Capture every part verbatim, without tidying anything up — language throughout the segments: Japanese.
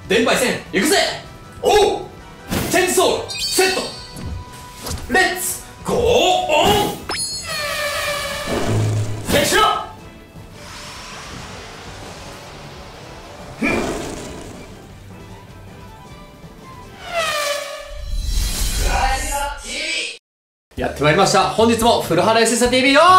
電売戦行くぜ。おうチェンジソールセットレッツゴーオン。セクションやってまいりました。本日も古原エスエス ティーブイ よ。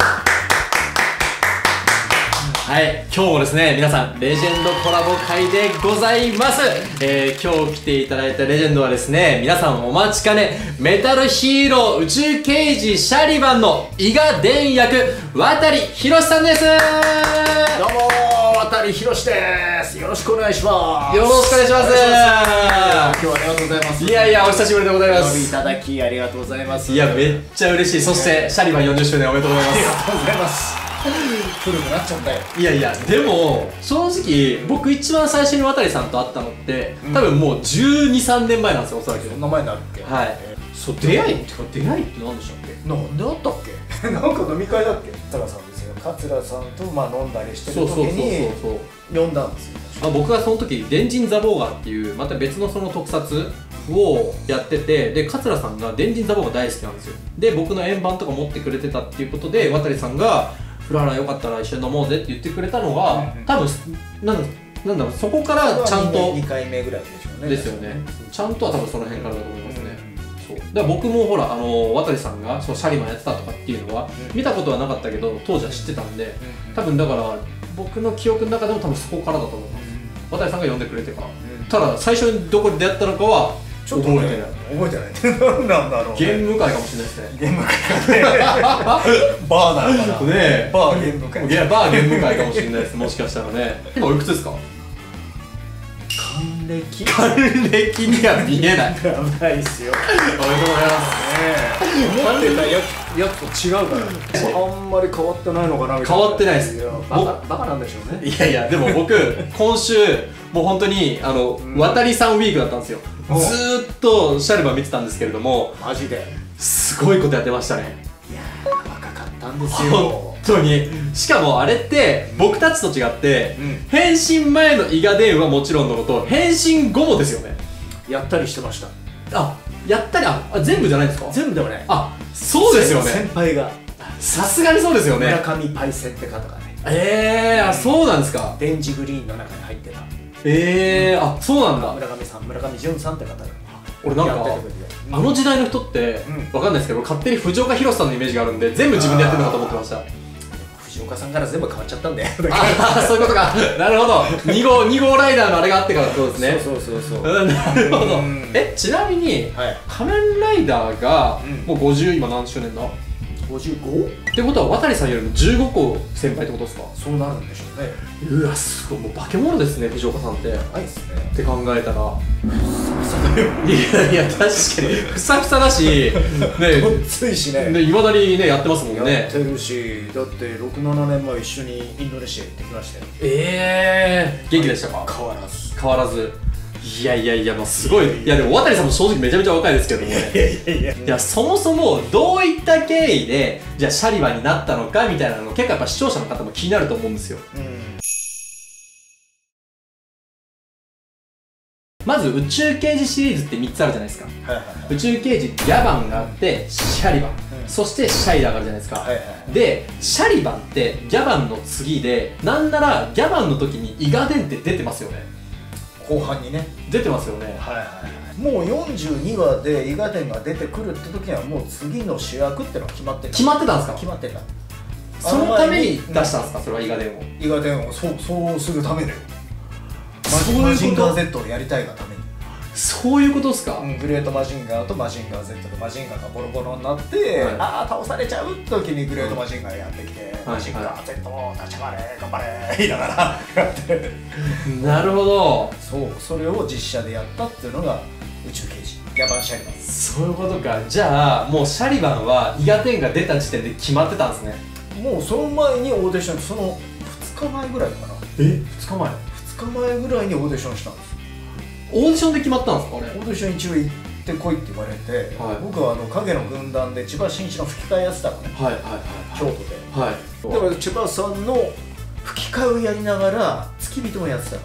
はい、今日もですね、皆さんレジェンドコラボ会でございます。えー、今日来ていただいたレジェンドはですね、皆さんお待ちかね、メタルヒーロー宇宙刑事シャリバンの伊賀伝役、渡博さんです。 どうもー、渡博です。よろしくお願いします。 よろしくお願いします。 今日はありがとうございます。 いやいや、お久しぶりでございます。 お呼びいただきありがとうございます。 いや、めっちゃ嬉しい。そしてシャリバンよんじゅっしゅうねんおめでとうございます。 ありがとうございます。古くなっちゃったよ。 いやいや、でも正直僕一番最初に渡さんと会ったのって多分もうじゅうに、さんねんまえなんですよ、おそらく。 そんな前になるっけ。 はい。そう、出会いってか出会いって何でしたっけ。 なんであったっけ。なんか飲み会だっけ。桂さんですよ。桂さんとまあ飲んだりしてる時に呼んだんですよ。 あ、僕がその時電人ザボーガーっていうまた別のその特撮をやってて、で桂さんが電人ザボーガー大好きなんですよ。で僕の円盤とか持ってくれてたっていうことで、渡さんが古原よかったら一緒に飲もうぜって言ってくれたのが、うんうん、多分なんだなんだろう、そこからちゃんとにかいめぐらいでしょうね。 ですよね。ちゃんとは多分その辺からだと思いますね。うん、そうだから僕もほら、あの渡さんがそのシャリマンやってたとかっていうのは、うん、見たことはなかったけど当時は知ってたんで、うん、多分だから僕の記憶の中でも多分そこからだと思います。うん、渡さんが呼んでくれてから、うん、ただ最初にどこで出会ったのかはちょっと覚えてない。覚えてない。何なんだろう。 ゲーム会かもしれないですね。 ゲーム会。バーなのかな。 ねえ。 バーゲーム会。 いや、バーゲーム会かもしれないです。もしかしたらね。今おいくつですか。 還暦。 還暦には見えない。 危ないっすよ。 おめでとうございます。 ねえ。思ってたやつと違うから。あんまり変わってないのかなみたいな。 変わってないです。 バカバカなんでしょうね。 いやいや、でも僕今週もう本当にあの渡りさんウィークだったんですよ。ずーっとシャリバン見てたんですけれども、 マジですごいことやってましたね。 いやー、若かったんですよ本当に。しかもあれって僕たちと違って、うん、変身前の伊賀伝はもちろんのこと変身後もですよね。 やったりしてました。 あ、やったり、あ、全部じゃないですか。 全部ではない。 あ、そうですよね。 先輩がさすがにそうですよね。 村上パイセンって方がね。 ええー、あ、そうなんですか。 デンジグリーンの中に入ってた。 ええー、あ、そうなんだ。 村上さん、村上淳さんって方が俺なんかあの時代の人ってわかんないですけど、勝手に藤岡弘さんのイメージがあるんで全部自分でやってるのかと思ってました。 藤岡さんから全部変わっちゃったんだよ。 ああ、そういうことか。なるほど。に号に号ライダーのあれがあってからそうですね。 そうそうそうそう。 なるほど。え、ちなみに仮面ライダーがもうごじゅう、今何周年だ？ ごじゅうご？ ってことは渡さんよりもじゅうごこ先輩ってことですか？ そうなるんでしょうね。 うわ、すごい、もう化け物ですね、藤岡さんって。 はいっすね。 って考えたらいやいや、確かにふさふさだしね、 ごっついしね。 いまだにねやってますもんね。 やってるし、だってろく、ななねんまえ一緒にインドネシア行ってきましたよ。 ええー、元気でしたか？ 変わらず変わらず。いやいやいや、もうすごい。いやでも渡さんも正直めちゃめちゃ若いですけどね。いやいやいやいや、そもそもどういった経緯でじゃあシャリバンになったのかみたいなの結構やっぱ視聴者の方も気になると思うんですよ。うん、まず宇宙刑事シリーズってみっつあるじゃないですか。宇宙刑事ギャバンがあってシャリバン、うん、そしてシャイダーがあるじゃないですか。でシャリバンってギャバンの次で、なんならギャバンの時に伊賀伝って出てますよね。 後半にね出てますよね。 はいはい。もうよんじゅうにわで伊賀伝が出てくるって時にはもう次の主役ってのは決まってた。 決まってたんですか？ 決まってた。 そのために出したんですか？それは伊賀伝を。 伊賀伝をそうそうするためだよ。マジンガー Z をやりたいがために。 そういうことですか？ うん、グレートマジンガーとマジンガー Z でマジンガーがボロボロになって、はい、ああ倒されちゃう時にグレートマジンガーやってきて、はい、マジンガー Z 立ち上がれ頑張れ言いながらやってなるほど。 そう、それを実写でやったっていうのが宇宙刑事ギャバンシャリバン。 そういうことか。じゃあもうシャリバンは伊賀伝が出た時点で決まってたんですね。 もうその前にオーディション、そのふつかまえぐらいかな。 え、ふつかまえ？ ふつかまえぐらいにオーディションしたんです。 オーディションで決まったんですか？あれオーディション一応行ってこいって言われて、はい、僕はあの影の軍団で千葉真一の吹き替えやってたのね。はいはいはい、はい、京都で。はい。だから千葉さんの吹き替えをやりながら付き人もやってたの。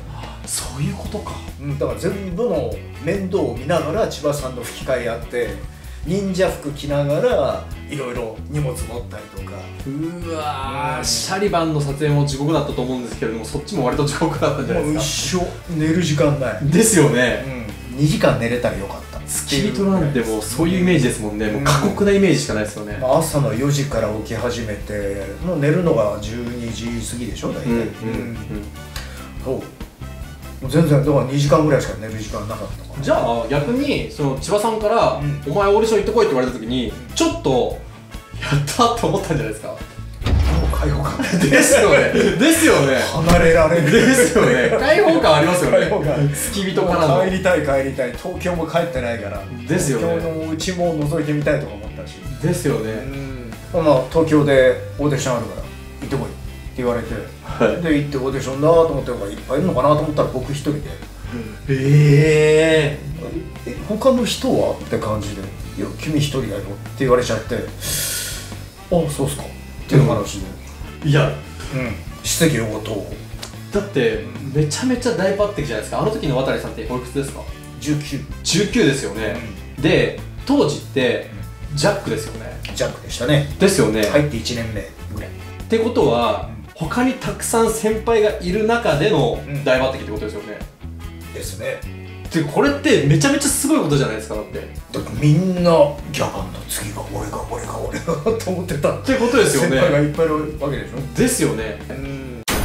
そういうことか。 うん、だから全部の面倒を見ながら千葉さんの吹き替えやって、忍者服着ながらいろいろ荷物持ったりとか。 うわー、シャリバンの撮影も地獄だったと思うんですけれども、そっちも割と地獄だったんじゃないですか。 もう一生寝る時間ないですよね、 うん、にじかん寝れたらよかった。 付き人なんてもうそういうイメージですもんね、うん、もう過酷なイメージしかないですよね、 まあ、朝のよじから起き始めてもう寝るのがじゅうにじ過ぎでしょ大体。うんうんうん、そう全然だからにじかんぐらいしか寝る時間なかったから。 じゃあ逆にその千葉さんから、うん、お前オーディション行ってこいって言われた時にちょっとやったって思ったんじゃないですか。 開放感ですよねですよね離れられるですよね開放感ありますよね付き人からの。 帰りたい帰りたい、東京も帰ってないからですよね。 東京のうちも覗いてみたいとか思ったし。 ですよね。 うん、まあ東京でオーディションあるから行ってこいって言われて、はい、で行ってオーディションだと思っていっぱいいるのかなと思ったら僕一人で、うん、 えー、え他の人はって感じで、いや君一人だよって言われちゃって、あそうっすかっていう話で、 うん、いや、うん、 質疑応答だってめちゃめちゃ大抜擢じゃないですか。あの時の渡さんっておいくつですか。 じゅうきゅう。 じゅうきゅうですよね、うん、で当時ってジャックですよね。 ジャックでしたね。ですよね。入っていちねんめぐらいってことは、うん、他にたくさん先輩がいる中での大抜擢ってことですよね、 うん、ですね。 でこれってめちゃめちゃすごいことじゃないですか。だってだってみんなギャバンの次が俺が俺が俺がと思ってたってことですよね。 先輩がいっぱいいるわけでしょ。 ですよね。うん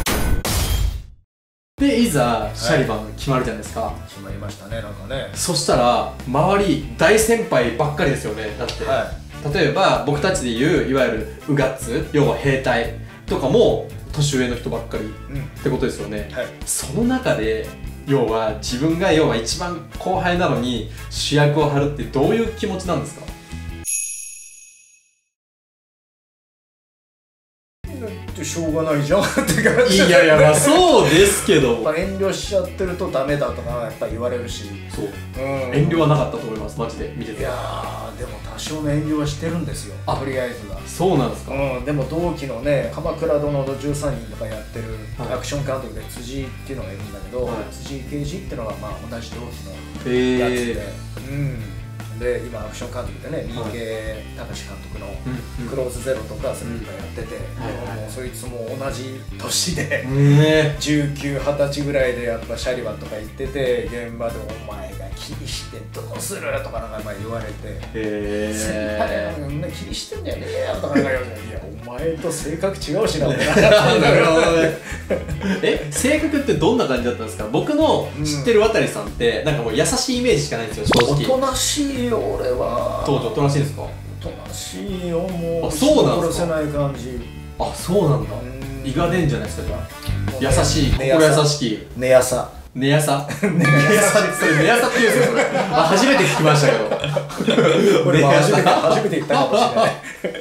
でいざシャリバン決まるじゃないですか、はい、 決まりましたね。なんかね、 そしたら周り大先輩ばっかりですよね。だって、はい、例えば僕たちでいういわゆるウガッツ、要は兵隊とかも年上の人ばっかりってことですよね、うんはい、その中で要は自分が要は一番後輩なのに主役を張るってどういう気持ちなんですか。 しょうがないじゃんって感じ。 いやいやまあそうですけどやっぱ遠慮しちゃってるとダメだとかやっぱ言われるし。 そう、うん、遠慮はなかったと思いますマジで見てて。 いやーでも多少の遠慮はしてるんですよ、とりあえずは。 そうなんですか。 うん、でも同期のね「鎌倉殿のじゅうさんにん」とかやってるアクション監督で辻っていうのがいるんだけど、はい、辻刑事っていうのがまあ同じ同期のやつで、えー、うんで今アクション監督でね、三池隆監督の「クローズゼロ」とかそういうのやってて、もうそいつも同じ年でじゅうきゅう、はたちぐらいでやっぱシャリバンとか行ってて、現場で「お前が気にしてどうする?」とかなんか言われて「先輩がみんな気にしてんじゃねえよ」とかなんか言われて「いやお前と性格違うしな」みたいな。なるほどね。 え性格ってどんな感じだったんですか。僕の知ってる渡さんってなんかもう優しいイメージしかないんですよ正直。 おとなしいよ俺は。 当時おとなしいですか。 おとなしいよもう。 あそうなんですか。 殺せない感じ。 あそうなんだ。胃が出んじゃないですか。じゃあ優しい心優しき寝やさ寝やさ寝やさそれ寝やさって言うんですよそれ。あ初めて聞きましたけど。 俺も初めて初めて言ったかもしれない。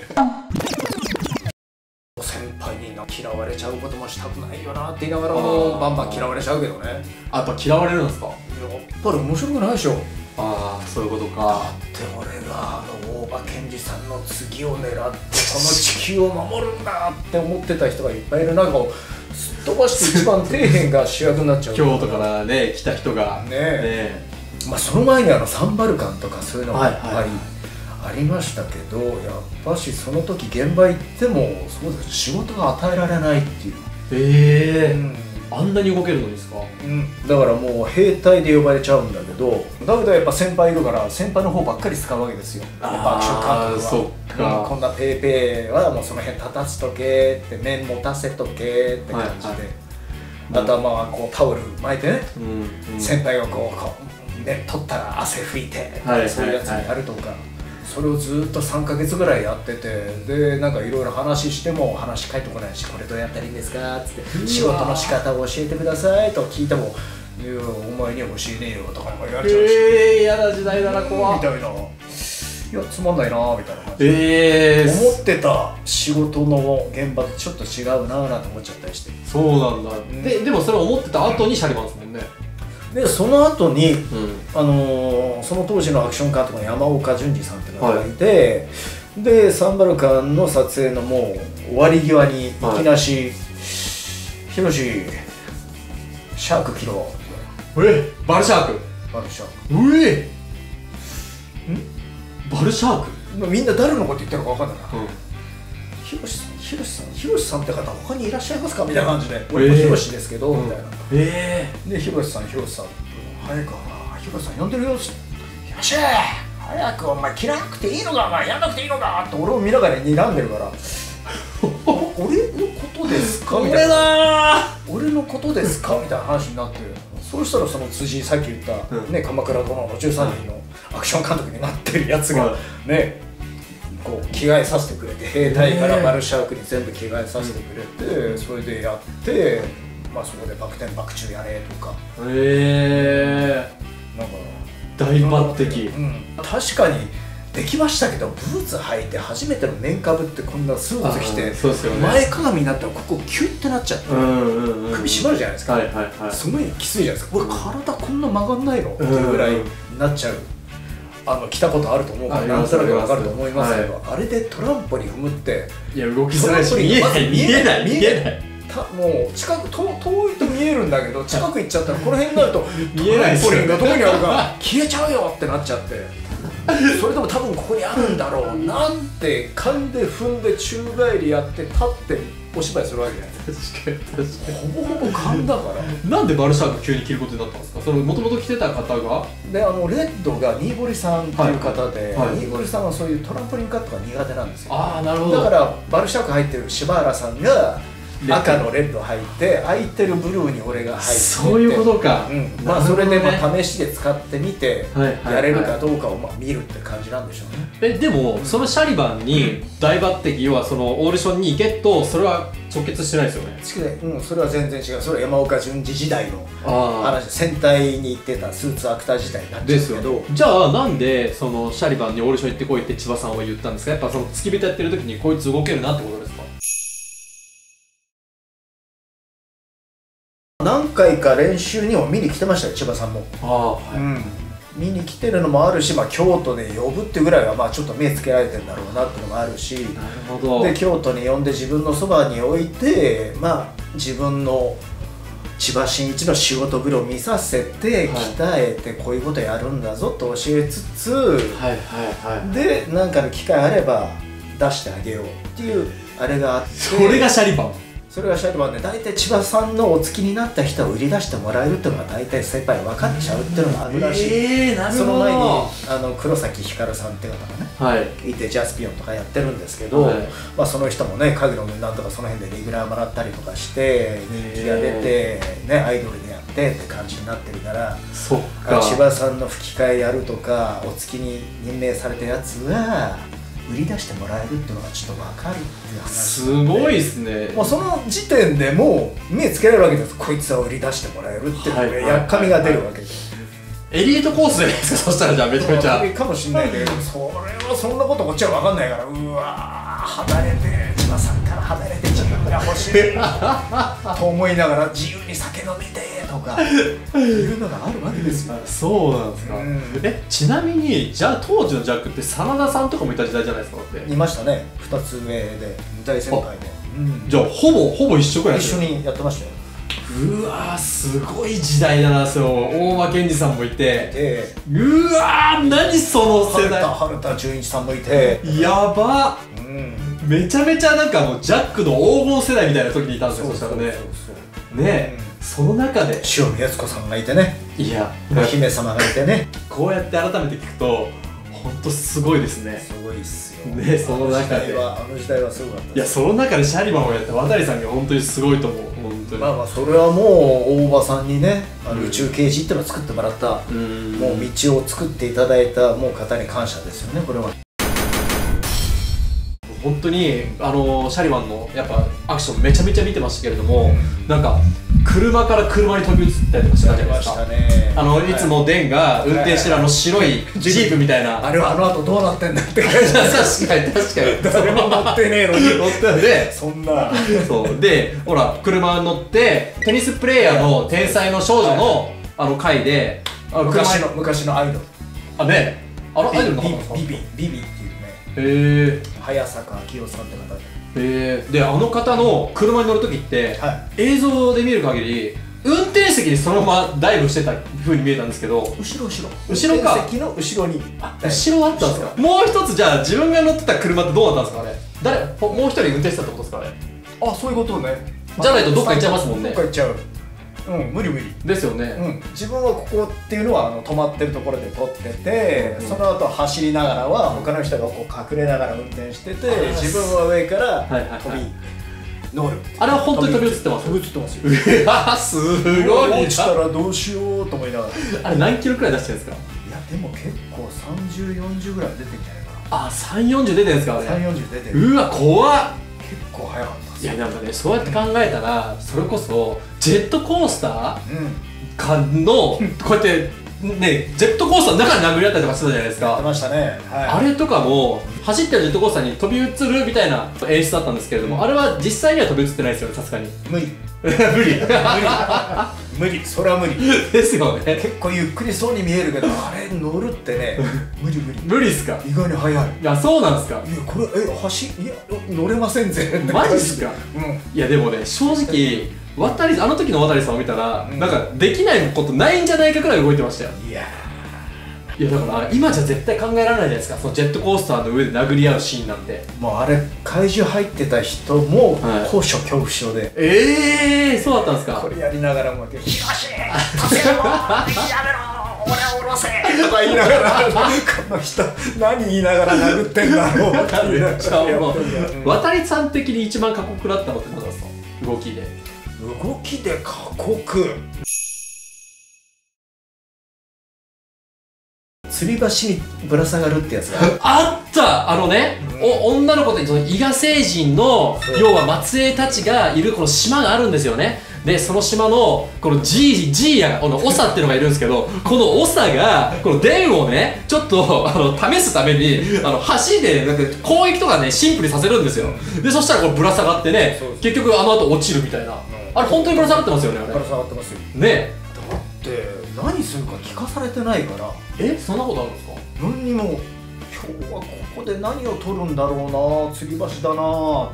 先輩に嫌われちゃうこともしたくないよなって言いながらもバンバン嫌われちゃうけどね。 あやっぱ嫌われるんですか。やっぱり面白くないでしょ。 ああそういうことか。 だって俺があの大場健二さんの次を狙ってこの地球を守るんだって思ってた人がいっぱいいる中をすっ飛ばして一番底辺が主役になっちゃう。 京都からね来た人がねえ、 まあその前にあのサンバルカンとかそういうのがやっぱりありましたけど、やっぱしその時現場行ってもそうです仕事が与えられないっていう。 ええーうん、あんなに動けるのですか。 うん、だからもう兵隊で呼ばれちゃうんだけど、だけどやっぱ先輩いるから先輩の方ばっかり使うわけですよ。やっぱアクション監督はそっか、 うん、こんなペーペーはもうその辺立たせとけって面持たせとけって感じで、はいはい、あとはまあこうタオル巻いてね、うんうん、先輩がこうこうね取ったら汗拭いて、はい、そういうやつにやるとか、はいはい、それをずっとさんかげつぐらいやってて、でなんかいろいろ話しても話返ってこないし、これどうやったらいいんですかっつって仕事の仕方を教えてくださいと聞いても、いやお前には教えねえよとか言われちゃうし、 ええー、嫌な時代だな怖っみたいな、いやつまんないなみたいな感じで、 えー、 思ってた仕事の現場とちょっと違うななんて思っちゃったりして。 そうなんだ、うん、で, でもそれを思ってた後にシャリバンですもんね。 でその後に、うん、あのー、その当時のアクション監督の山岡淳二さんっていうのがいて、はい、でサンバルカンの撮影のもう終わり際にいきなし「ヒロシシャーク切ろう」 えバルシャークバルシャークうえんバルシャークみんな誰のこと言ってるか分かんないな、 うん、 ヒロシさん、ヒロシさん、ヒロシさんって方他にいらっしゃいますかみたいな感じで、俺もヒロシですけど、みたいな。 ええで、ヒロシさん、ヒロシさん、早くな、ヒロシさん呼んでるよ。ヒロシ早くお前切らなくていいのか、お前やんなくていいのかって俺を見ながら睨んでるから、俺のことですかみたいな。俺のことですかみたいな話になって、そうしたらその辻、さっき言った、うん、ね、鎌倉殿のじゅうさんにんのアクション監督になってるやつが、ね、こう着替えさせてくれて、兵隊からバルシャークに全部着替えさせてくれて、うん、それでやって、まあ、そこでバク転バク宙やれとか。へえ。なんか大抜擢、 うん、確かにできましたけど、ブーツ履いて初めての面かぶってこんなスーツ着て、ね、前かがみになったらここキュッてなっちゃって首絞まるじゃないですか、はいはいはい、すごいきついじゃないですか。うわ体こんな曲がんないのっていうぐらいになっちゃう。あの着たことあると思うから何となく分かると思いますけど、あれでトランポリン踏むって、 いや動きづらいし見えない見えない見えない、 もう近く遠いと見えるんだけど、近く行っちゃったらこの辺になると見えない、トランポリンがどこにあるか消えちゃうよってなっちゃって、それでも多分ここにあるんだろうなんて勘で踏んで宙返りやって立ってお芝居するわけじゃないですか。確かに確かにほぼほぼ勘だからなんでバルシャーク急に着ることになったんですか。そのもともと着てた方がで、あのレッドがニーボリさんっていう方で、はいはい、ニーボリさんはそういうトランポリンカットが苦手なんですよ。あーなるほど。だからバルシャーク入ってる柴原さんが赤のレッド入って空いてるブルーに俺が入ってて、そういうことか、うん、まあそれでまあ試しで使ってみてやれるかどうかをまあ見るって感じなんでしょうね。えでもそのシャリバンに大抜擢、要はそのオーディションに行けとそれは直結してないですよね。うん、それは全然違う。それは山岡潤二時代の話、戦隊に行ってたスーツアクター時代になっちゃうけど、じゃあなんでそのシャリバンにオーディション行ってこいって千葉さんは言ったんですか。やっぱその付き人やってる時にこいつ動けるなってことですか。何回か練習にも見に来てましたよ、千葉さんも。あ、はい、うん、見に来てるのもあるし、まあ、京都で呼ぶっていうぐらいはまあちょっと目つけられてるんだろうなっていうのもあるし、なるほど。で京都に呼んで自分のそばに置いて、まあ、自分の千葉真一の仕事ぶりを見させて、はい、鍛えてこういうことやるんだぞと教えつつ、はいはいはい、で何かの機会あれば出してあげようっていうあれがあって、それがシャリバン。それがシャリバンで、大体千葉さんのお付きになった人を売り出してもらえるっていうのが大体先輩分かっちゃうっていうのがあるらしい。えー、なるほど。その前にあの黒崎光さんって方がね、はい、いてジャスピオンとかやってるんですけど、はい、まあその人もね影の軍団とかその辺でレギュラーもらったりとかして人気が出て、ね、アイドルでやってって感じになってるから、そっか、千葉さんの吹き替えやるとかお付きに任命されたやつは売り出してもらえるっていうのがちょっと分かるっていう話。すごいですね。もうその時点でもう目つけられるわけです。こいつは売り出してもらえるっていうやっかみが出るわけです。エリートコースじゃないですか。そしたらじゃあめちゃめちゃかもしれないけど、それはそんなことこっちは分かんないから、うわー離れて千葉さんから離れて自分が欲しいと思いながら自由に酒飲みてとかいうのがあるわけですよ。そうなんですか。うん、えちなみにじゃあ当時のジャックって真田さんとかもいた時代じゃないですか。っていましたね。ふたつ上で大先輩で、うん、じゃあほぼほぼ一緒くらい一緒にやってましたよ。うわーすごい時代だな。その大場健二さんもいて、うわー何その世代、春田純一さんもいて、やば、うん、めちゃめちゃなんかもうジャックの黄金世代みたいな時にいたんですよ。そしたらねね、その中で塩見悦子さんがいてね、いやお姫様がいてね、こうやって改めて聞くと本当すごいですね。すごいっすよね。その中であの時代はすごかった。いやその中でシャリバンをやった渡さんが本当にすごいと思う。本当にまあまあそれはもう大場さんにね、あの宇宙刑事っていうのを作ってもらった、うん、もう道を作っていただいたもう方に感謝ですよね。これは本当にあのシャリバンのやっぱアクションめちゃめちゃ見てましたけれども、うん、なんか車から車に飛び移ったりとかしたじゃないですか。あのいつもデンが運転してるあの白いジープみたいな、あれはあの後どうなってんだって感じ。確かに確かに誰も乗ってねえのに乗ってでそんなそうで、ほら車乗ってテニスプレーヤーの天才の少女のあの回で昔の昔のアイドル、あね、あのアイドルのビビビビっていうね、へえ、早坂明夫さんって方で、えー、であの方の車に乗るときって、はい、映像で見る限り運転席にそのままダイブしてた風に見えたんですけど、 後ろ後ろ後ろか、 運転席の後ろにあ後ろあったんですか。もう一つじゃあ自分が乗ってた車ってどうだったんですかあれ。誰ほもう一人運転してたってことですかあれ。 あ、そういうことね。 じゃないとどっか行っちゃいますもんね。 どっか行っちゃう。うん、無理無理ですよね。 うん、自分はここっていうのはあの止まってるところで撮ってて、 うん、 その後走りながらは他の人がこう隠れながら運転してて、自分は上から飛び乗る。 あれは本当に飛び移ってます。 飛び移ってますよ。 うわ、すごい。 落ちたらどうしようと思いながら。 あれ何キロくらい出してるんですか。 いやでも結構さんじゅう、よんじゅうぐらい出てんじゃないかな。 あ、さん、よんじゅう出てるんですかあれ。 さん、よんじゅう出てる。 うわ、怖っ。 結構速かったです。 いやなんかね、そうやって考えたら、それこそジェットコースターかのこうやってね、ジェットコースターの中に殴り合ったりとかしてたじゃないですか。 やってましたね、はい、 あれとかも走ってるジェットコースターに飛び移るみたいな演出だったんですけれども、あれは実際には飛び移ってないですよね、さすがに。 無理無理無理、それは無理ですよね。 結構ゆっくりそうに見えるけど、あれ乗るってね、無理無理無理っすか。 意外に速い。 いや、そうなんですか。 いや、これえ走いや乗れませんぜ。 マジっすか。 うん、 いやでもね、正直渡りあの時の渡さんを見たら、うん、なんかできないことないんじゃないかくらい動いてましたよ。 いやいやだから今じゃ絶対考えられないじゃないですか、そのジェットコースターの上で殴り合うシーンなんて。 もうあれ怪獣入ってた人も高所恐怖症で、はい、 ええー、そうだったんですか。 これやりながらも「よし助けろやめろ俺を下ろせ」とか言いながらこの人何言いながら殴ってんだろうって言いながら。 渡りさん的に一番過酷だったのってことですか。動きで動きで過酷。吊り橋にぶら下がるってやつがあった。あのね、うん、お女の子でその伊賀星人の要は末裔たちがいるこの島があるんですよね。でその島のこのジージーヤこの長っていうのがいるんですけど、この長がこの電をねちょっとあの試すためにあの橋でなんか攻撃とかねシンプルにさせるんですよ。でそしたらこれぶら下がってね、結局あの後落ちるみたいな。あれ本当にぶら下がってますよね。あれぶら下がってますよね。 だって何するか聞かされてないから。 え、そんなことあるんですか。 何にも今日はここで何を取るんだろうな、吊り橋だなって、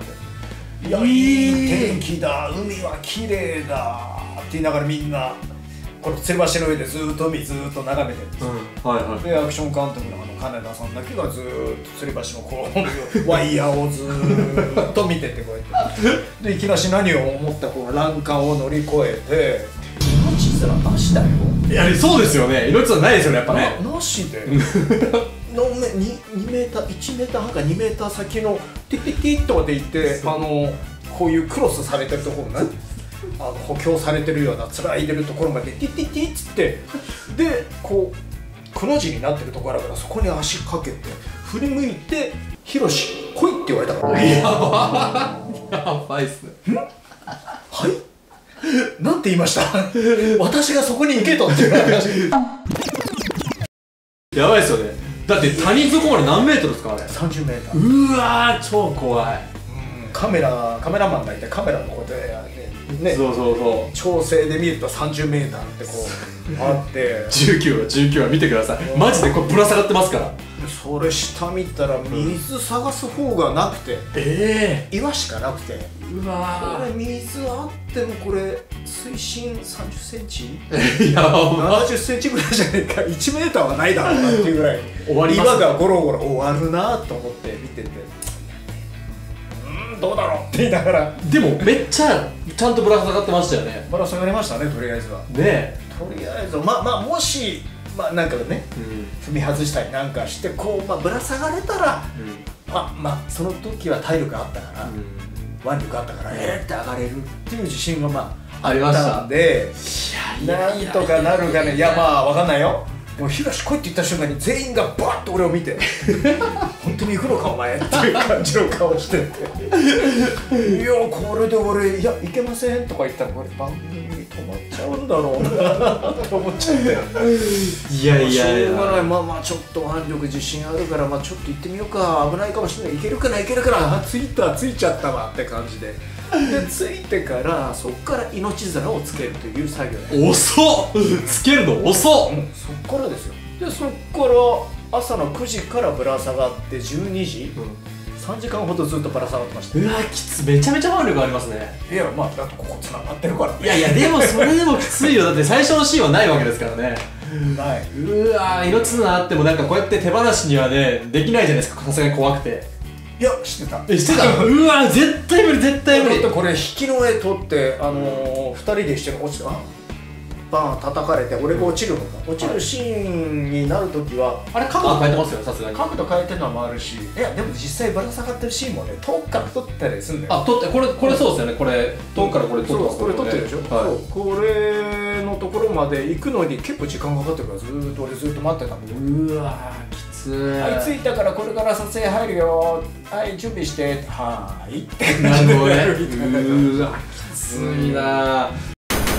いや、いい天気だ、海は綺麗だって言いながらみんなこの吊り橋の上でずっと海ずっと眺めてるんですよ、うん、はいはい、でアクション監督のあの金田さんだけがずっと吊り橋のこうワイヤーをずっと見ててこうやってでいきなし何を思ったこう欄干を乗り越えて命面なしだよ。 いやそうですよね、命面ないですよねやっぱね。 な, なしでのめ 2, 2メーターいちメーター半かにメーター先のティッティッティッとかで行ってあのこういうクロスされてるところね、あの補強されてるようなつらいでるところまでティッティッティッつってでこうくの字になってるところだからそこに足かけて振り向いて「ヒロシ来い」って言われたから。 やばいやばいっすね。 はい、なんて言いました私がそこに行けとって言われました。 やばいっすよね。だって谷底まで何メートルですかあれ。 さんじゅうメーター。 うわー超怖い。 うん、カメラカメラマンがいてカメラのこうやってね、 そうそうそう、 調整で見るとさんじゅうメーターってこうあってじゅうきゅうはじゅうきゅうは見てください。マジでこれぶら下がってますから。 それ下見たら水探す方がなくて、 ええー、 岩しかなくて、 うわこれ水あってもこれ水深さんじゅっセンチやばななじゅっセンチぐらいじゃないか、いちメーターはないだろうなっていうぐらい終わります、 岩がゴロゴロ終わるなと思って見てて、うーんどうだろうって言いながら。 でもめっちゃちゃんとぶら下がってましたよね。 ぶら下がりましたね、とりあえずは。 ねとりあえずまあまあもしまあなんかね、うん、踏み外したりなんかしてこう、まあ、ぶら下がれたら、うん、まあまあその時は体力あったから、腕、うん、力あったからえーって上がれるっていう自信がまああったんで、なんとかなるかね。いやまあわかんないよ。もうヒロシ来いって言った瞬間に全員がバッと俺を見て本当に行くのかお前っていう感じの顔してていやこれで俺いや行けませんとか言ったらこれ番組止まっちゃうんだろうなって思っちゃっていやいやいや、 しょうがない。まあまあちょっと腕力自信あるからまあちょっと行ってみようか、危ないかもしれない、いけるかないけるかな、ツイッターついちゃったわって感じででついてからそっから命面をつけるという作業で遅っつけるの遅っ、 うん、そっからですよ。でそっから朝のくじからぶら下がってじゅうにじ、うん、 さんじかんほどずっとぶら下がってました。 うわきつ、めちゃめちゃ腕力ありますね。 いやまあだってここつながってるからね。 いやいやでもそれでもきついよ。だって最初のシーンはないわけですからね。 ない。 うわ色つなあってもなんかこうやって手放しにはねできないじゃないですか、さすがに怖くて。 いやしてた。 えしてたうわ絶対無理絶対無理。 だってこれ引きの絵撮ってあのー、ふたりで一緒に落ちてバーン叩かれて俺が落ちるのか、落ちるシーンになるときはあれ角度変えてますよさすがに。 角度変えてるのもあるし、いやでも実際ぶら下がってるシーンもね遠くから撮ったりするんだよ。 あ撮ってこれこれそうですよね。これ遠くからこれ撮ってます。 これ撮ってるでしょ。 はい、 そうこれのところまで行くのに結構時間かかってるからずーっと俺ずっと待ってたんだよ。 うわきつー。 はい着いたからこれから撮影入るよ、はい準備してはーいってなるほどね。うわきついなー。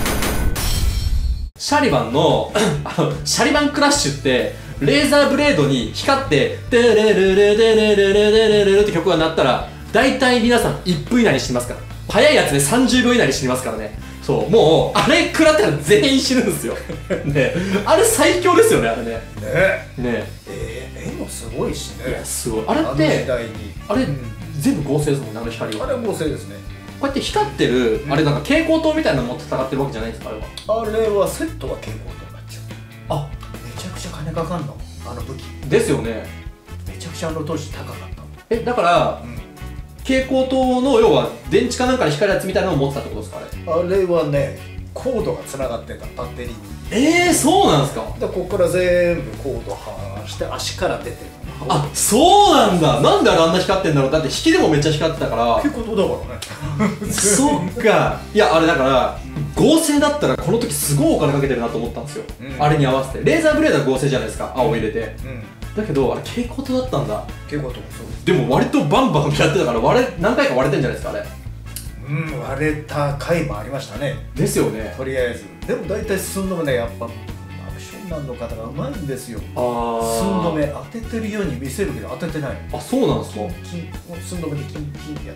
シャリバンのあのシャリバンクラッシュってレーザーブレードに光って「テレレレレレレレレレレ」って曲が鳴ったら大体皆さんいっぷん以内に死にますから。早いやつでさんじゅうびょう以内に死にますからね。そうもうあれ食らったら全員死ぬんですよね。あれ最強ですよねあれね。 ねねえー、絵もすごいしね。 いやすごい。あれっあのて時代にあれ、 うん、 全部合成ですもんねあの光は。 あれは合成ですね。 こうやって光ってる、うん、あれなんか蛍光灯みたいなの持って戦ってるわけじゃないんですかあれは。 あれはセットが蛍光灯になっちゃう。あめちゃくちゃ金かかんのあの武器ですよね。 めちゃくちゃあの当時高かった。 えだから、うん、蛍光灯の要は電池かなんかに光るやつみたいなのを持ってたってことですかあれ。 あれはねコードがつながってたバッテリーに。 えー、そうなんですか。 でここから全部コード離して足から出てる。 あそうなんだ。なんであれあんな光ってんだろう。だって引きでもめっちゃ光ってたから。 蛍光灯だからねそっか。いやあれだから合成だったらこの時すごいお金かけてるなと思ったんですよ、うん、あれに合わせて。レーザーブレードは合成じゃないですか、青入れて、うん、だけどあれ蛍光灯だったんだ。 蛍光灯そうでも割とバンバンやってたから割れ何回か割れてんじゃないですかあれ。 うん割れた回もありましたね。 ですよね。 とりあえずでも大体寸止めねやっぱアクションマンの方がうまいんですよ。あ寸止め当ててるように見せるけど当ててない。 あそうなんですか。 寸止めでキンキンってやって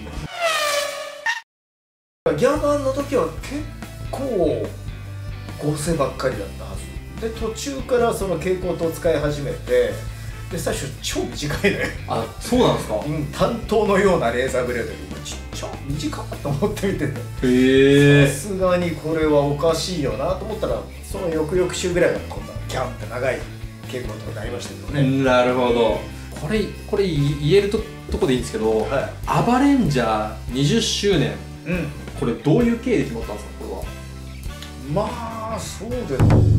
る。ギャガンの時は結構合成ばっかりだったはずで、途中からその蛍光灯を使い始めて、で最初超短いね。 あそうなんですか。 うん担当のようなレーザーブレードでちっちゃ短かと思って見てて、 へえさすがにこれはおかしいよなと思ったらその翌々週ぐらいから今度はギャンって長い蛍光灯になりましたけどね。 なるほど。これこれ言えるととこでいいんですけど、はい、アバレンジャーにじゅっしゅうねん、うん、これどういう経緯で決まったんですかこれは。 まあそうです。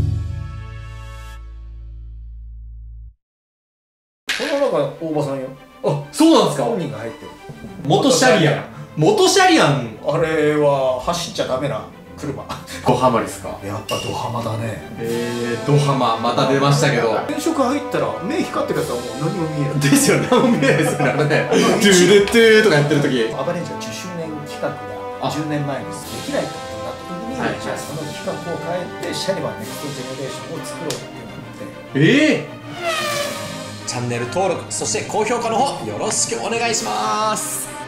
この中大場さんよ。 あそうなんですか。 本人が入ってる。 元シャリアン元シャリアンあれは走っちゃダメな車。 ドハマりですか。 やっぱドハマだね。 えー、ドハマまた出ましたけど、 電飾入ったら目光ってるやつはもう何も見えないですよね。何も見えないですよねあれね。トゥルトゥーとかやってる時アバレンジャーじゅっしゅうねん企画がじゅうねんまえにできないってことになった時に、はい、じゃあその企画を変えてシャリバンネクストジェネレーションを作ろうっていうのがあって。えーチャンネル登録そして高評価の方よろしくお願いします。